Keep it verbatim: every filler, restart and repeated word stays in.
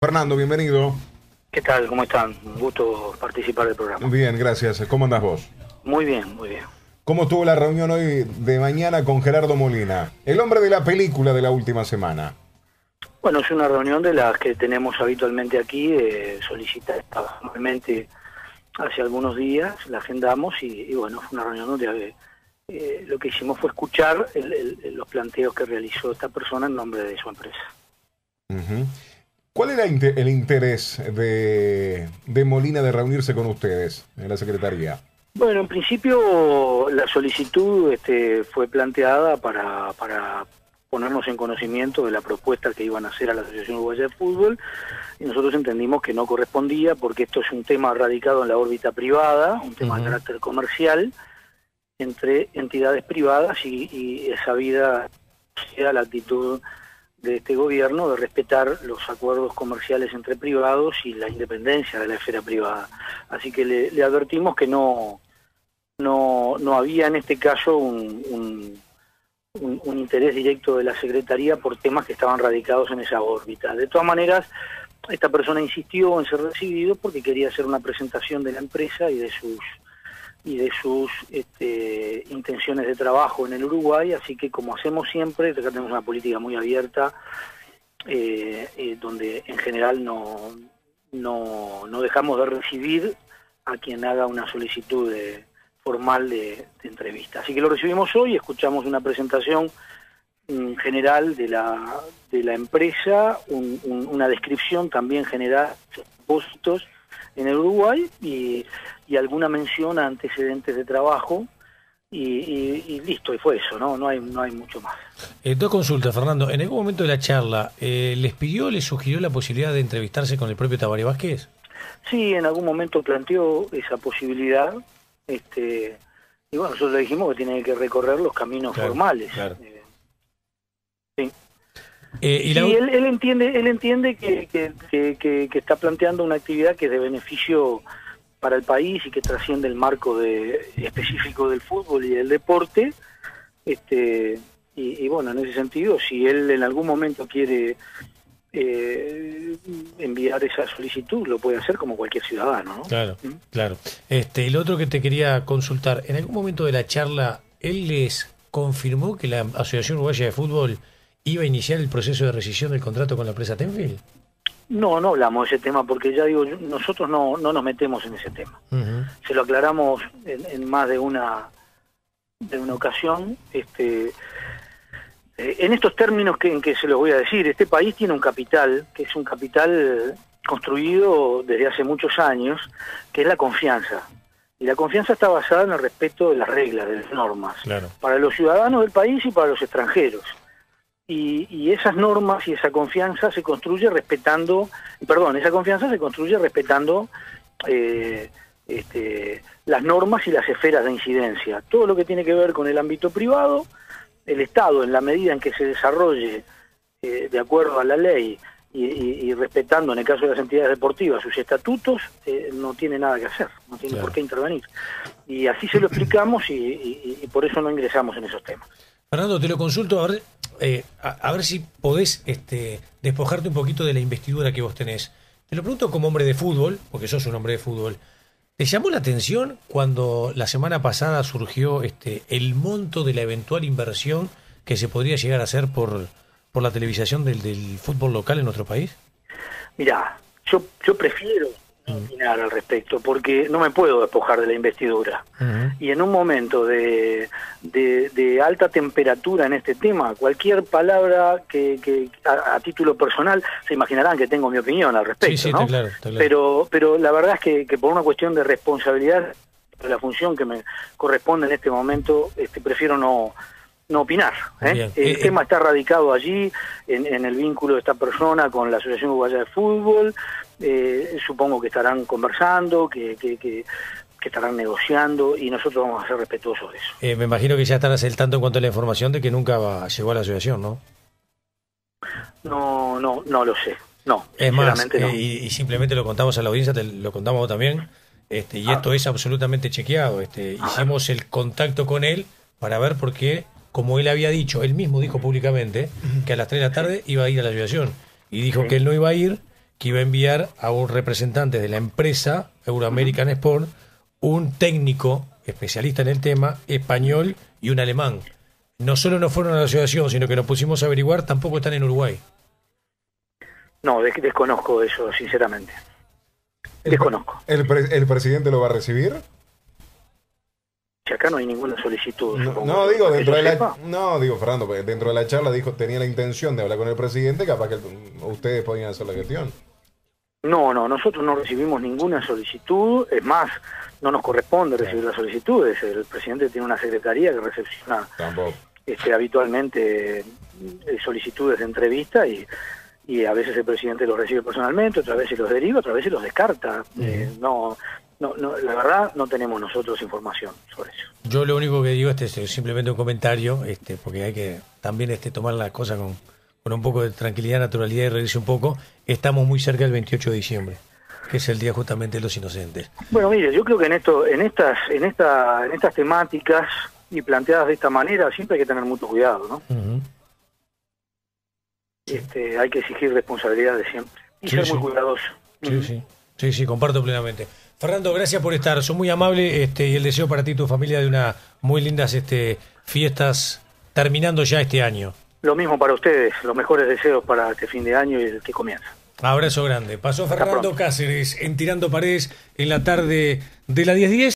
Fernando, bienvenido. ¿Qué tal? ¿Cómo están? Un gusto participar del programa. Bien, gracias. ¿Cómo andás vos? Muy bien, muy bien. ¿Cómo estuvo la reunión hoy de mañana con Gerardo Molina, el hombre de la película de la última semana? Bueno, es una reunión de las que tenemos habitualmente aquí, eh, solicitada normalmente hace algunos días, la agendamos y, y bueno, fue una reunión donde eh, lo que hicimos fue escuchar el, el, los planteos que realizó esta persona en nombre de su empresa. Uh-huh. ¿Cuál era el interés de, de Molina de reunirse con ustedes en la Secretaría? Bueno, en principio la solicitud este, fue planteada para, para ponernos en conocimiento de la propuesta que iban a hacer a la Asociación Uruguaya de Fútbol, y nosotros entendimos que no correspondía porque esto es un tema radicado en la órbita privada, un tema uh-huh. de carácter comercial, entre entidades privadas, y, y esa vida sea la actitud de este gobierno de respetar los acuerdos comerciales entre privados y la independencia de la esfera privada. Así que le, le advertimos que no, no, no había en este caso un, un, un, un interés directo de la Secretaría por temas que estaban radicados en esa órbita. De todas maneras, esta persona insistió en ser recibido porque quería hacer una presentación de la empresa y de sus y de sus este, intenciones de trabajo en el Uruguay, así que como hacemos siempre, acá tenemos una política muy abierta, eh, eh, donde en general no, no, no dejamos de recibir a quien haga una solicitud de, formal de, de entrevista. Así que lo recibimos hoy, escuchamos una presentación um, general de la, de la empresa, un, un, una descripción también general de propósitos en el Uruguay y, y alguna mención a antecedentes de trabajo y, y, y listo, y fue eso, no no hay no hay mucho más. Eh, dos consultas, Fernando. En algún momento de la charla, eh, ¿les pidió, les sugirió la posibilidad de entrevistarse con el propio Tabaré Vázquez? Sí, en algún momento planteó esa posibilidad, este y bueno, nosotros le dijimos que tiene que recorrer los caminos claro, formales. Claro. Eh, sí. Eh, y la... sí, él, él entiende, él entiende que, que, que, que, que está planteando una actividad que es de beneficio para el país y que trasciende el marco de, específico del fútbol y del deporte, este y, y bueno, en ese sentido, si él en algún momento quiere eh, enviar esa solicitud, lo puede hacer como cualquier ciudadano, ¿no? Claro, ¿Mm? claro. Este, el otro que te quería consultar, en algún momento de la charla, ¿él les confirmó que la Asociación Uruguaya de Fútbol iba a iniciar el proceso de rescisión del contrato con la empresa Tenfield? No, no hablamos de ese tema porque ya digo, nosotros no, no nos metemos en ese tema. Uh-huh. Se lo aclaramos en, en más de una de una ocasión. Este, eh, en estos términos que, en que se los voy a decir, este país tiene un capital, que es un capital construido desde hace muchos años, que es la confianza. Y la confianza está basada en el respeto de las reglas, de las normas, claro, para los ciudadanos del país y para los extranjeros. Y, y esas normas y esa confianza se construye respetando, perdón, esa confianza se construye respetando eh, este, las normas y las esferas de incidencia. Todo lo que tiene que ver con el ámbito privado, el Estado, en la medida en que se desarrolle eh, de acuerdo a la ley y, y, y respetando, en el caso de las entidades deportivas, sus estatutos, eh, no tiene nada que hacer, no tiene claro. por qué intervenir. Y así se lo explicamos y, y, y por eso no ingresamos en esos temas. Fernando, te lo consulto a ver, eh, a, a ver si podés este, despojarte un poquito de la investidura que vos tenés. Te lo pregunto como hombre de fútbol, porque sos un hombre de fútbol. ¿Te llamó la atención cuando la semana pasada surgió este, el monto de la eventual inversión que se podría llegar a hacer por, por la televisación del, del fútbol local en nuestro país? Mirá, yo, yo prefiero opinar al respecto, porque no me puedo despojar de la investidura. Uh-huh. Y en un momento de, de, de alta temperatura en este tema, cualquier palabra que, que a, a título personal, se imaginarán que tengo mi opinión al respecto, sí, sí, ¿no? está claro, está claro. Pero, pero la verdad es que, que por una cuestión de responsabilidad de la función que me corresponde en este momento, este, prefiero no no opinar. ¿eh? El eh, tema eh, está radicado allí, en, en el vínculo de esta persona con la Asociación Uruguaya de Fútbol. Eh, supongo que estarán conversando, que, que, que, que estarán negociando, y nosotros vamos a ser respetuosos de eso. Eh, me imagino que ya estarás al tanto en cuanto a la información de que nunca va, llegó a la asociación, ¿no? No, no, no lo sé. No, es más, no. Eh, y, y simplemente lo contamos a la audiencia, te lo contamos también, este, y ah. esto es absolutamente chequeado. Este, ah. Hicimos el contacto con él para ver por qué, como él había dicho, él mismo dijo públicamente que a las tres de la tarde iba a ir a la asociación, y dijo sí. que él no iba a ir, que iba a enviar a un representante de la empresa Euroamerican uh-huh. Sport, un técnico especialista en el tema, español y un alemán. No solo no fueron a la asociación, sino que nos pusimos a averiguar, tampoco están en Uruguay. No, des- desconozco eso, sinceramente. ¿El, Desconozco. El, pre- ¿El presidente lo va a recibir? Si acá no hay ninguna solicitud. No, supongo, no digo, que dentro yo de la... sepa. No, digo, Fernando, porque dentro de la charla dijo tenía la intención de hablar con el presidente, capaz que el- ustedes podían hacer la gestión. No, no, nosotros no recibimos ninguna solicitud, es más, no nos corresponde recibir las solicitudes, el presidente tiene una secretaría que recepciona Tampoco. este, habitualmente eh, solicitudes de entrevista y, y a veces el presidente los recibe personalmente, otras veces los deriva, otras veces los descarta. Uh-huh. Eh, no, no, no, la verdad no tenemos nosotros información sobre eso. Yo lo único que digo este es simplemente un comentario, este, porque hay que también este, tomar las cosas con, con un poco de tranquilidad, naturalidad y reírse un poco. Estamos muy cerca del veintiocho de diciembre, que es el día justamente de los inocentes. Bueno, mire, yo creo que en esto, en estas, en esta, en estas temáticas y planteadas de esta manera siempre hay que tener mucho cuidado, ¿no? Uh-huh. Este, hay que exigir responsabilidades siempre y Sí, ser sí. muy cuidadoso. Sí, uh-huh. sí, sí, sí, comparto plenamente. Fernando, gracias por estar, son muy amable, este, y el deseo para ti y tu familia de unas muy lindas este, fiestas terminando ya este año. Lo mismo para ustedes, los mejores deseos para este fin de año y el que comienza. Abrazo grande. Pasó Fernando Cáceres en Tirando Paredes en la tarde de la diez diez.